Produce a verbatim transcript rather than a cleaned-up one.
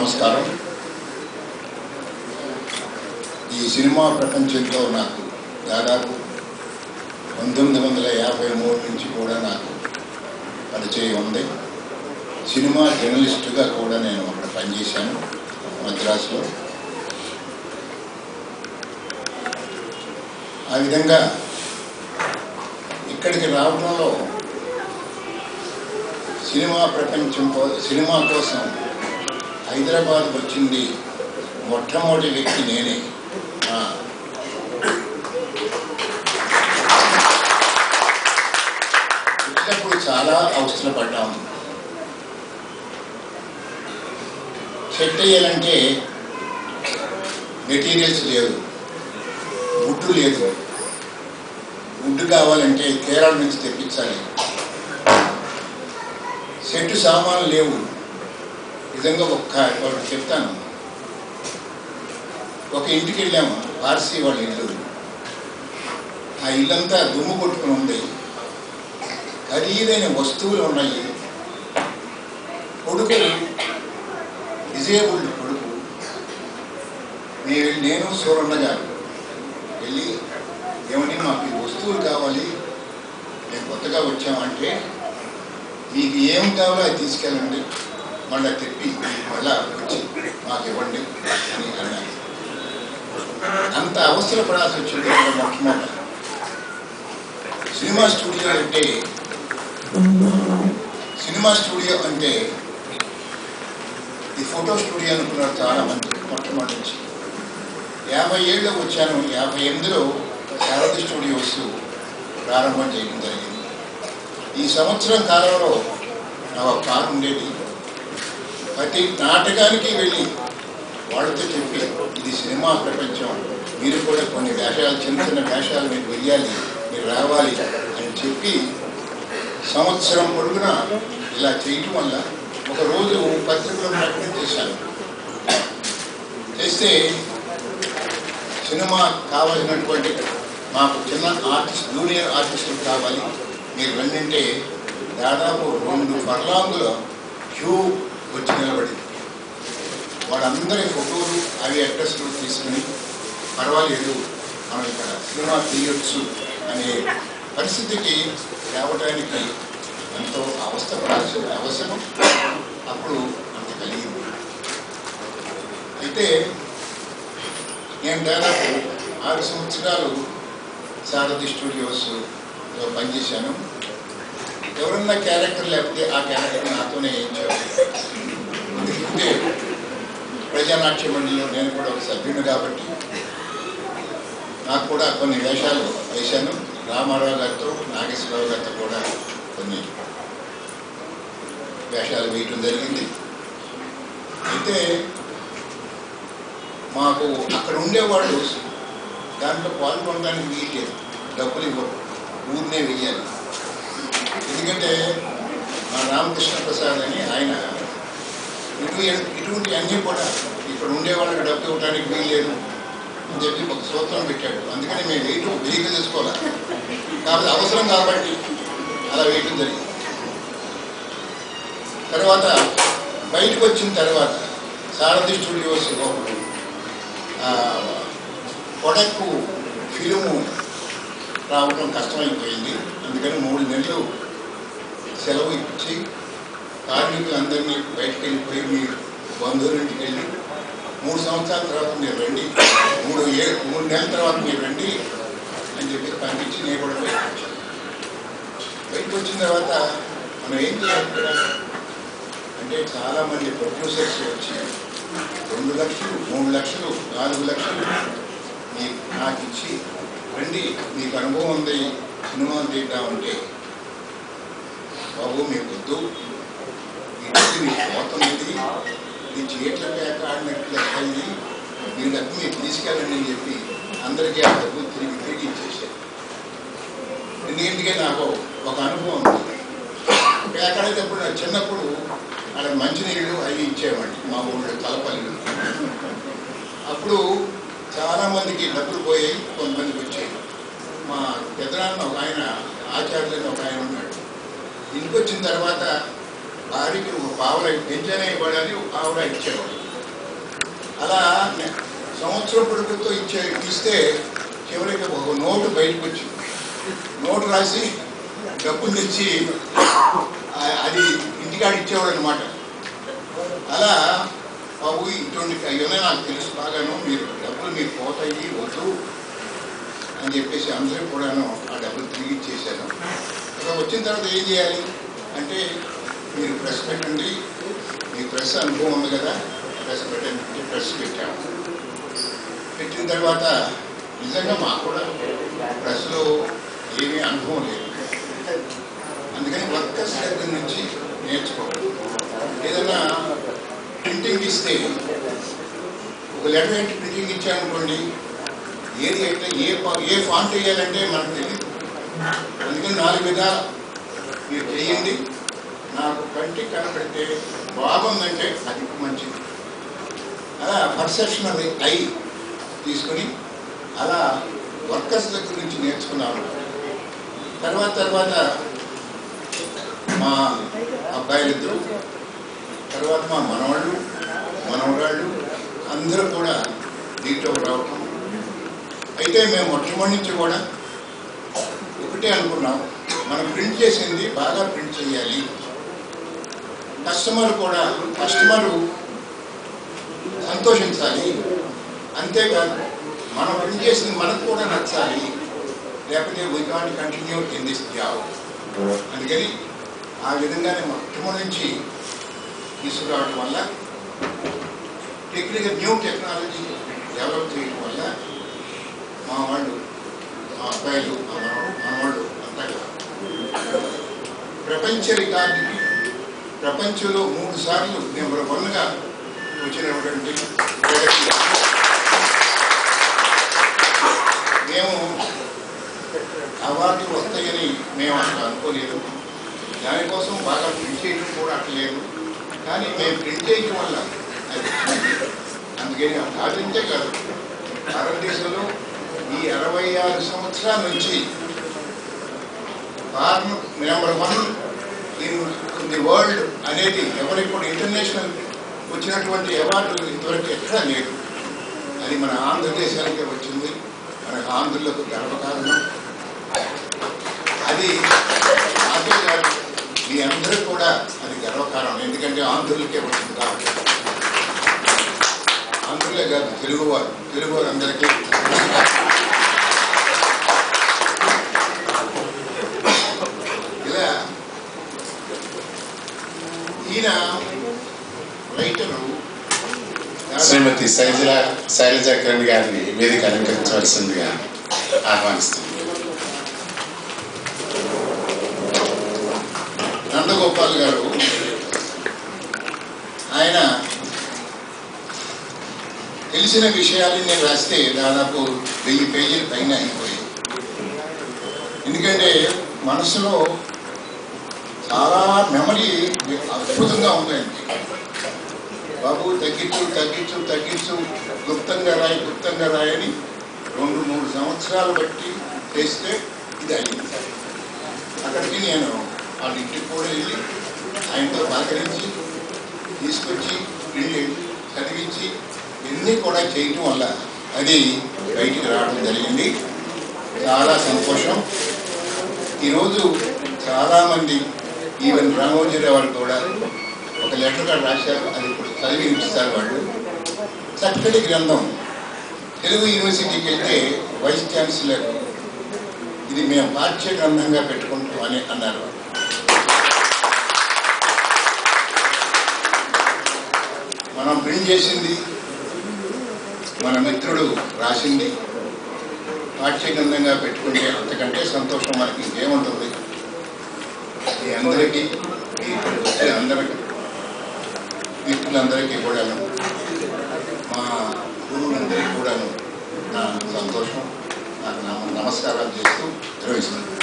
నమస్కారం. ఈ సినిమా ప్రపంచంలో నాకు దాదాపు పంతొమ్మిది వందల యాభై మూడు నుంచి కూడా నాకు పరిచయం ఉంది. సినిమా జర్నలిస్టుగా కూడా నేను అక్కడ పనిచేశాను మద్రాసులో. ఆ విధంగా ఇక్కడికి రావడంలో సినిమా ప్రపంచం సినిమా కోసం హైదరాబాద్ వచ్చింది మొట్టమొదటి వ్యక్తి నేనే. వచ్చినప్పుడు చాలా అవసరపడ్డాము. సెట్ అయ్యాలంటే మెటీరియల్స్ లేదు, వుడ్ లేదు. వుడ్ కావాలంటే కేరళ నుంచి తెప్పించాలి. సెట్ సామాన్లు లేవు. నిజంగా ఒక్క ఒకటి చెప్తాను. ఒక ఇంటికి వెళ్ళాము, పార్సీ వాళ్ళ ఇల్లు. ఆ ఇల్లంతా దుమ్ము కొట్టుకుని ఉంది. ఖరీదైన వస్తువులు ఉన్నాయి. కొడుకు డిజేబుల్డ్ కొడుకు. నేను నేను సూరన్న గారు వెళ్ళి, ఏమని మాకు ఈ వస్తువులు కావాలి, మేము కొత్తగా వచ్చామంటే మీకు ఏం కావాలో అది తీసుకెళ్ళండి, మళ్ళీ తెప్పి మళ్ళా వచ్చి మాకు ఇవ్వండి అని అన్నారు. అంత అవసర పడాల్సి వచ్చింది. మొట్టమొదటి సినిమా స్టూడియో అంటే సినిమా స్టూడియో అంటే ఈ ఫోటో స్టూడియో అనుకున్నారు చాలా మంది. మొట్టమొదటి నుంచి యాభై ఏళ్ళు వచ్చాను. యాభై ఎనిమిదిలో శారద స్టూడియోస్ ప్రారంభం చేయడం జరిగింది. ఈ సంవత్సరం కాలంలో నా ఒక కారు ఉండేది. ప్రతి నాటకానికి వెళ్ళి వాళ్ళతో చెప్పి, ఇది సినిమా ప్రపంచం, మీరు కూడా కొన్ని వేషాలు, చిన్న చిన్న వేషాలు మీకు వెయ్యాలి, మీరు రావాలి అని చెప్పి సంవత్సరం పొడుగున ఇలా చేయటం వల్ల ఒకరోజు పత్రికలో ప్రకటన చేశాను. చేస్తే సినిమా కావాల్సినటువంటి మాకు చిన్న ఆర్టిస్ట్, జూనియర్ ఆర్టిస్టులు కావాలి, మీరు రెండింటే దాదాపు రెండు ఫర్లాంగులో క్యూ వచ్చి నిలబడింది. వాళ్ళందరి ఫోటోలు అవి అడ్రస్లు తీసుకుని, పర్వాలేదు మనం ఇక్కడ సినిమా తీయొచ్చు అనే పరిస్థితికి రావడానికి ఎంతో అవస్థపడాల్సిన అవసరం అప్పుడు అంత కలిగింది. అయితే నేను దాదాపు ఆరు సంవత్సరాలు శారది స్టూడియోస్లో పనిచేశాను. ఎవరన్నా క్యారెక్టర్ లేకపోతే ఆ క్యారెక్టర్ నాతోనే వేయించేవారు. ఎందుకంటే ప్రజానాట్య మండలిలో నేను కూడా ఒక సభ్యుడు కాబట్టి నాకు కూడా కొన్ని వేషాలు వేశాను. రామారావు గారితో, నాగేశ్వరరావు గారితో కూడా కొన్ని వేషాలు వేయటం జరిగింది. అయితే మాకు అక్కడ ఉండేవాళ్ళు దాంట్లో పాల్గొనడానికి వీలేదు, డబ్బులు ఇవ్వరు, ఊరినే వెయ్యాలి. ఎందుకంటే మా రామకృష్ణ ప్రసాద్ అని ఆయన ఇటు ఇటువంటి అన్నీ కూడా ఇక్కడ ఉండే వాళ్ళకి డబ్బు ఇవ్వడానికి వీల్లేదు అని చెప్పి ఒక సూత్రం పెట్టాడు. అందుకని మేము వేయటం వెహికల్ తీసుకోవాలి, కాబట్టి అవసరం కాబట్టి అలా వేయటం జరిగింది. తర్వాత బయటకు వచ్చిన తర్వాత శారది స్టూడియోస్ ఒకటి కొడక్కు ఫిలిము రావడం కష్టమైపోయింది. అందుకని మూడు నెలలు సెలవు ఇచ్చి కార్మికులందరినీ బయటకు వెళ్ళిపోయి మీ బంధువులింటికి వెళ్ళి మూడు సంవత్సరాల తర్వాత మీరు రండి, మూడు ఏ మూడు నెలల తర్వాత మీరు రండి అని చెప్పి పంపించి నేను కూడా బయటకు బయటకు వచ్చిన తర్వాత మనం ఏం చేయాలి అంటే చాలామంది ప్రొడ్యూసర్స్ వచ్చి రెండు లక్షలు మూడు లక్షలు నాలుగు లక్షలు మీ నాకు ఇచ్చి రండి, మీకు అనుభవం ఉంది సినిమాలు తీద్దామంటే, బాబు మీకు వద్దు, ఇది మీకు పోతుంది, ఇది చీట్ల పేక ఆడినట్లు లెక్కండి, మీ డబ్బు మీరు తీసుకెళ్ళండి అని చెప్పి అందరికీ ఆ డబ్బు తిరిగి తిరిగి ఇచ్చేసారు. ఎందుకంటే నాకు ఒక అనుభవం ఉంది. పేకాడేటప్పుడు నాకు చిన్నప్పుడు అక్కడ మంచినీళ్ళు అవి ఇచ్చేవాడిని మా ఊళ్ళో తలపల్లి. అప్పుడు చాలామందికి డబ్బులు పోయాయి, కొంతమందికి వచ్చాయి. మా పెద్దనాన్న ఒక ఆయన ఆచార్యులని ఒక ఆయన ఉన్నాడు. ఇంటికి వచ్చిన తర్వాత భార్యకి ఒక పావులా పెంచనే ఇవ్వడానికి ఒక పావులా ఇచ్చేవాడు. అలా సంవత్సరం పొడుగుతో ఇచ్చే ఇస్తే చివరికి ఒక నోటు బయటకు వచ్చింది. నోటు రాసి డబ్బులు తెచ్చి అది ఇంటికాడ ఇచ్చేవాడు అనమాట. అలా బాబు ఇటువంటి అయ్యనే నాకు తెలుసు బాగాను, మీరు డబ్బులు మీకు పోతాయి వద్దు అని చెప్పేసి అందరూ కూడాను ఆ డబ్బులు తిరిగి ఇచ్చేసాను. అలా వచ్చిన తర్వాత ఏం చేయాలి అంటే, మీరు ప్రెస్ పెట్టండి, మీ ప్రెస్ అనుభవం ఉంది కదా, ప్రెస్ పెట్టండి. ప్రెస్ పెట్టాము. పెట్టిన తర్వాత నిజంగా మాకు కూడా ప్రెస్లో ఏమీ అనుభవం లేదు. అందుకని వర్కర్స్ దగ్గర నుంచి నేర్చుకోవాలి. ఏదైనా ప్రింటింగ్ ఇస్తే ఒక లెటర్ ఏంటి ప్రింటింగ్ ఇచ్చామనుకోండి, ఏది అయితే ఏ ఏ ఫాంట్ వేయాలంటే మనకు తెలియదు. అందుకని నాలుగు విధాలు మీరు చేయండి, నాకు కంటికి కనపడితే బాగుందంటే అది మంచిది. అలా పర్సెప్షన్ అది ఐ తీసుకొని అలా వర్కర్స్ దగ్గర నుంచి నేర్చుకున్నాను. తర్వాత తర్వాత మా అబ్బాయిలిద్దరు, తర్వాత మా మనవాళ్ళు మనవరాళ్ళు అందరూ కూడా దీంట్లో రావటం. అయితే మేము మొట్టమొదటి నుంచి కూడా ఒకటే అనుకున్నాం, మనం ప్రింట్ చేసింది బాగా ప్రింట్ చేయాలి. కస్టమర్ కూడా కస్టమరు సంతోషించాలి, అంతేకాదు మనం ప్రింట్ చేసింది మనకు కూడా నచ్చాలి, లేకపోతే we can't continue in this job. అందుకని ఆ విధంగానే మొట్టమొదటి నుంచి తీసుకురావడం వల్ల, టెక్నికల్ న్యూ టెక్నాలజీ డెవలప్ చేయడం వల్ల మా వాళ్ళు, మా అబ్బాయిలు, మా మనవాళ్ళు అంతా ప్రపంచ రికార్డుకి ప్రపంచంలో మూడు సార్లు నెంబర్ వన్గా వచ్చినటువంటి మేము అవార్డు వస్తాయని మేము అసలు అనుకోలేదు. దానికోసం బాగా ప్రింట్ చేయడం కూడా అట్లేదు, కానీ మేము ప్రింట్ చేయడం వల్ల అది అందుకని ఆచరించే కాదు, భారతదేశంలో ఈ అరవై ఆరు సంవత్సరాల నుంచి farm number one in the world అనేది ఎవరికి ఇంటర్నేషనల్ వచ్చినటువంటి అవార్డు ఇంతవరకు ఎక్కడా లేదు. అది మన ఆంధ్రదేశానికే వచ్చింది, మన ఆంధ్రులకు గర్వకారణం. అది అదే కాదు, మీ అందరూ కూడా అది గర్వకారణం, ఎందుకంటే ఆంధ్రులకే వచ్చింది కాబట్టి. ఆంధ్రులే కాదు, తెలుగువారు తెలుగువారు అందరికీ. ఇలా ఈయన రైటరు శ్రీమతి శైలజ శైలజ కిరణ్ గారిని వేదిక అలంకరించవలసిందిగా ఆహ్వానిస్తుంది. నందగోపాల్ గారు, ఆయన తెలిసిన విషయాలు నేను రాస్తే దాదాపు వెయ్యి పేజీల పైన అయిపోయాయి. ఎందుకంటే మనసులో చాలా మెమరీ అద్భుతంగా ఉందండి. బాబు తగ్గించు తగ్గించు తగ్గించు గుప్తంగా రాయి గుప్తంగా రాయని రెండు మూడు సంవత్సరాలు బట్టి చేస్తే ఇది అయింది. అక్కడికి నేను వాళ్ళ ఇంటికి కూడా వెళ్ళి ఆయనతో పలకరించి తీసుకొచ్చి చదివించి ఇన్ని కూడా చేయటం వల్ల అది బయటికి రావడం జరిగింది. చాలా సంతోషం. ఈరోజు చాలామంది ఈవెన్ రామోజీరావు వారు కూడా ఒక లెటర్ కూడా రాశారు, అది ఇప్పుడు చదివి ఇస్తారు వాళ్ళు. చక్కటి గ్రంథం. తెలుగు యూనివర్సిటీకి వెళ్తే వైస్ ఛాన్సలర్ ఇది మేము పాఠ్య గ్రంథంగా పెట్టుకుంటాం అని అన్నారు. మనం ప్రింట్ చేసింది, మన మిత్రుడు రాసింది పాఠ్య గ్రంథంగా పెట్టుకుంటే అంతకంటే సంతోషం మనకి ఇంకేముంటుంది. మీ అందరికీ ఇక్కడికి వచ్చే అందరికీ మిత్రులందరికీ కూడాను, మా గురువులందరికీ కూడాను నా సంతోషం, నాకు నమస్కారాలు చేస్తూ నిర్వహిస్తున్నాను.